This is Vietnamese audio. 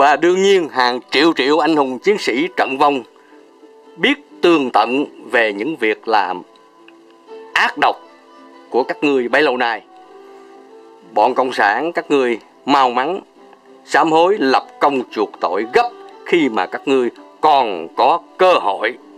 Và đương nhiên hàng triệu triệu anh hùng chiến sĩ trận vong biết tường tận về những việc làm ác độc của các ngươi bấy lâu nay. Bọn cộng sản các ngươi mau mắn sám hối lập công chuộc tội gấp khi mà các ngươi còn có cơ hội.